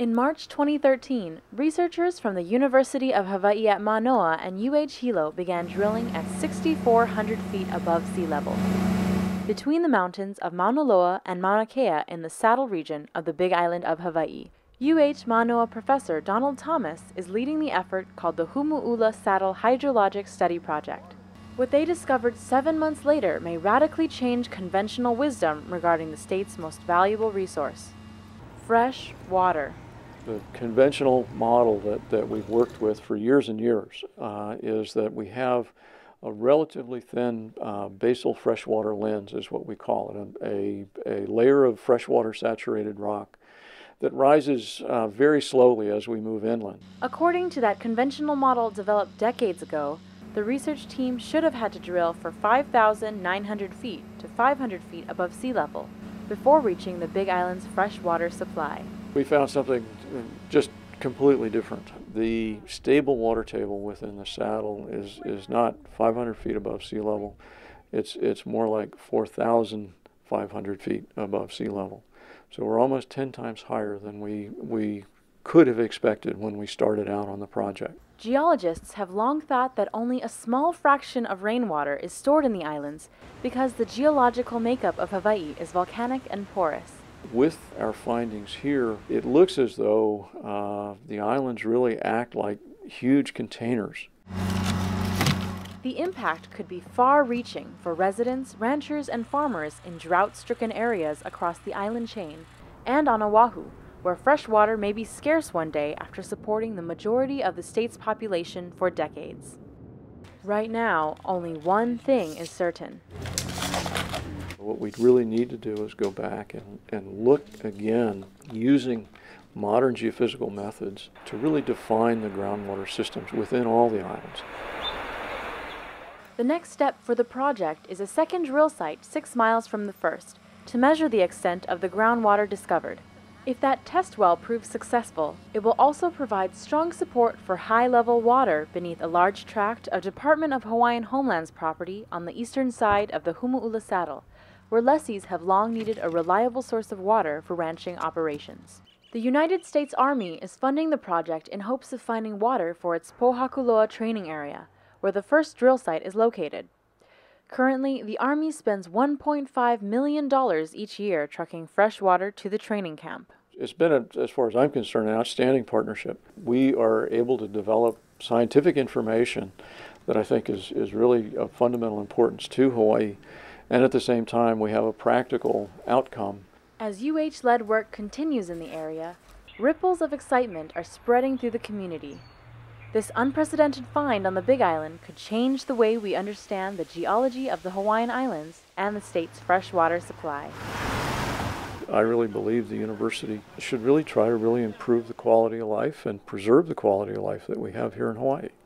In March 2013, researchers from the University of Hawaii at Manoa and UH Hilo began drilling at 6,400 feet above sea level, between the mountains of Mauna Loa and Mauna Kea in the Saddle region of the Big Island of Hawaii. UH Manoa professor Donald Thomas is leading the effort called the Humu'ula Saddle Hydrologic Study Project. What they discovered 7 months later may radically change conventional wisdom regarding the state's most valuable resource: fresh water. The conventional model that we've worked with for years and years is that we have a relatively thin basal freshwater lens, is what we call it, a layer of freshwater saturated rock that rises very slowly as we move inland. According to that conventional model developed decades ago, the research team should have had to drill for 5,900 feet to 500 feet above sea level before reaching the Big Island's freshwater supply. We found something just completely different. The stable water table within the saddle is not 500 feet above sea level. It's more like 4,500 feet above sea level. So we're almost 10 times higher than we could have expected when we started out on the project. Geologists have long thought that only a small fraction of rainwater is stored in the islands because the geological makeup of Hawaii is volcanic and porous. With our findings here, it looks as though the islands really act like huge containers. The impact could be far-reaching for residents, ranchers, and farmers in drought-stricken areas across the island chain and on Oahu, where fresh water may be scarce one day after supporting the majority of the state's population for decades. Right now, only one thing is certain. What we really need to do is go back and look again using modern geophysical methods to really define the groundwater systems within all the islands. The next step for the project is a second drill site 6 miles from the first to measure the extent of the groundwater discovered. If that test well proves successful, it will also provide strong support for high-level water beneath a large tract of Department of Hawaiian Homelands property on the eastern side of the Humu'ula Saddle, where lessees have long needed a reliable source of water for ranching operations. The United States Army is funding the project in hopes of finding water for its Pohakuloa training area, where the first drill site is located. Currently, the Army spends $1.5 million each year trucking fresh water to the training camp. It's been, as far as I'm concerned, an outstanding partnership. We are able to develop scientific information that I think is really of fundamental importance to Hawaii, and at the same time we have a practical outcome. As UH-led work continues in the area, ripples of excitement are spreading through the community. This unprecedented find on the Big Island could change the way we understand the geology of the Hawaiian Islands and the state's freshwater supply. I really believe the university should really try to improve the quality of life and preserve the quality of life that we have here in Hawaii.